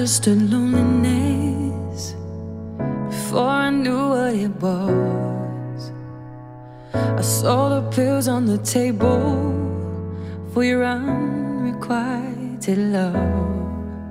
understood loneliness before I knew what it was. I saw the pills on the table for your unrequited love.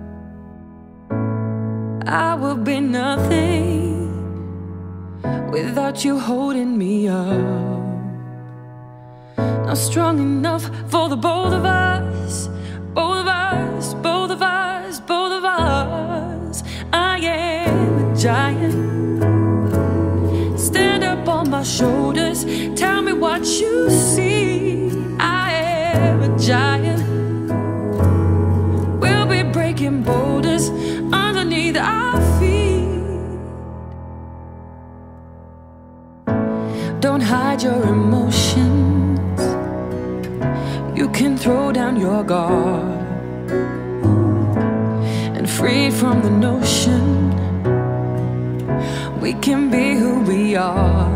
I would be nothing without you holding me up. Not strong enough for the both of us, both of us, both of us, both of us. I am a giant. Stand up on my shoulders, tell me what you see. I am a giant. We'll be breaking boulders underneath our feet. Don't hide your emotions. You can throw down your guard and free from the notion we can be who we are.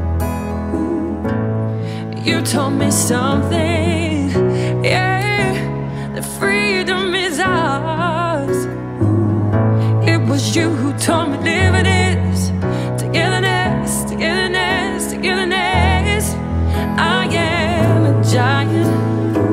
You told me something, yeah, that freedom is ours. It was you who told me living is togetherness, togetherness, togetherness. I am a giant.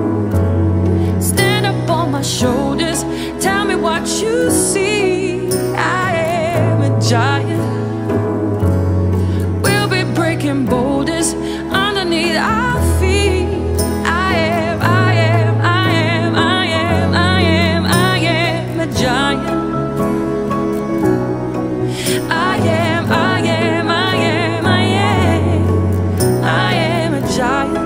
My shoulders, tell me what you see. I am a giant. We'll be breaking boulders underneath our feet. I am, I am, I am, I am, I am, I am a giant. I am, I am, I am, I am, I am a giant.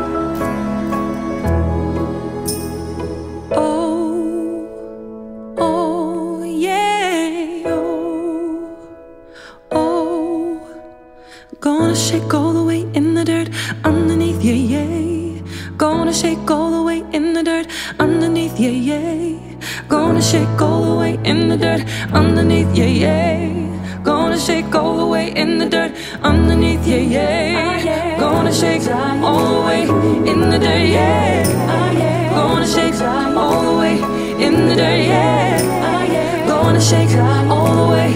Gonna shake all the way in the dirt underneath, yeah, yeah. Gonna shake all the way in the dirt underneath, yeah, yeah. Gonna shake all the way in the dirt underneath, yeah, yeah. Gonna shake all the way in the dirt underneath, yeah, yeah. Gonna shake all the way in the dirt, yeah. Gonna shake all the way in the dirt, yeah. Gonna shake all the way